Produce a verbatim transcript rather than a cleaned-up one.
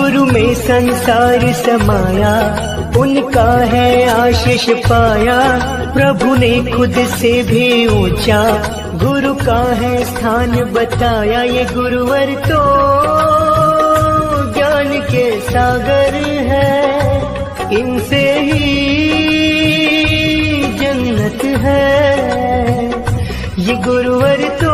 गुरु में संसार समाया, उनका है आशीष पाया। प्रभु ने खुद से भी ऊंचा गुरु का है स्थान बताया। ये गुरुवर तो ज्ञान के सागर है, इनसे ही जन्नत है। ये गुरुवर तो